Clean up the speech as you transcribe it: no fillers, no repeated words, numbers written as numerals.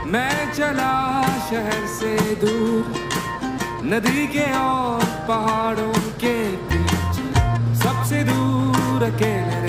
मैं चला शहर से दूर, नदी के और पहाड़ों के बीच, सबसे दूर अकेले